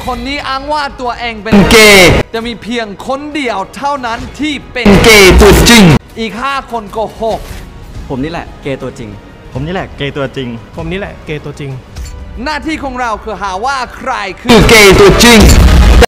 คนนี้อ้างว่าตัวเองเป็นเกย์จะมีเพียงคนเดียวเท่านั้นที่เป็นเกย์ตัวจริงอีก5 คนโกหกผมนี่แหละเกย์ตัวจริงผมนี่แหละเกย์ตัวจริงผมนี่แหละเกย์ตัวจริงหน้าที่ของเราคือหาว่าใครคือเกย์ตัวจริง